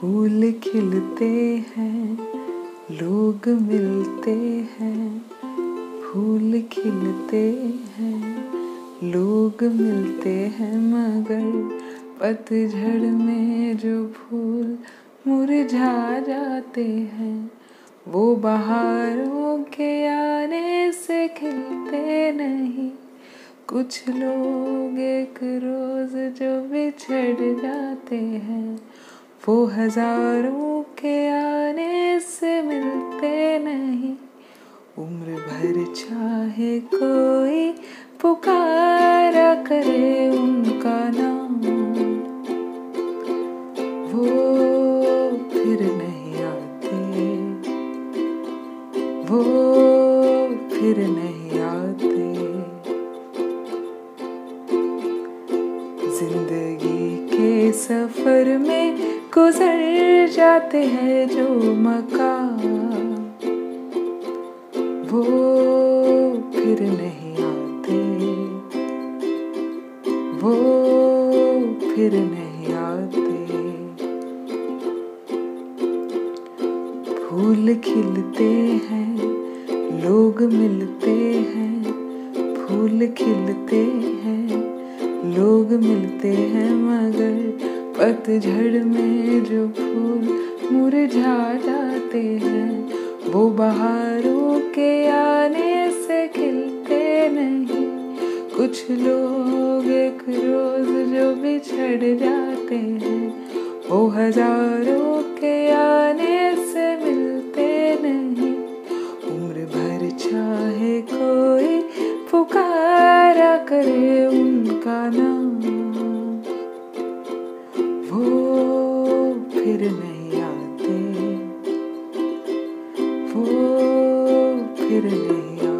फूल खिलते हैं, लोग मिलते हैं। फूल खिलते हैं, लोग मिलते हैं, मगर पतझड़ में जो फूल मुरझा जाते हैं, वो बहारों के आने से खिलते नहीं। कुछ लोग एक रोज जो बिछड़ जाते हैं, वो हजारों के आने से मिलते नहीं। उम्र भर चाहे कोई पुकारा करे उनका नाम, वो फिर नहीं आते, वो फिर नहीं आते। जिंदगी के सफर में गुजर जाते हैं जो मकाम, वो फिर नहीं आते, वो फिर नहीं आते। फूल खिलते हैं, लोग मिलते हैं। फूल खिलते हैं, लोग मिलते हैं, मगर पतझड़ में जो फूल मुरझा जाते हैं, वो बहारों के आने से खिलते नहीं। कुछ लोग एक रोज जो बिछड़ जाते हैं, वो हजारों के आने से मिलते नहीं। उम्र भर चाहे कोई पुकारा करे उनका नाम, वो फिर नहीं आते, वो फिर नहीं आते।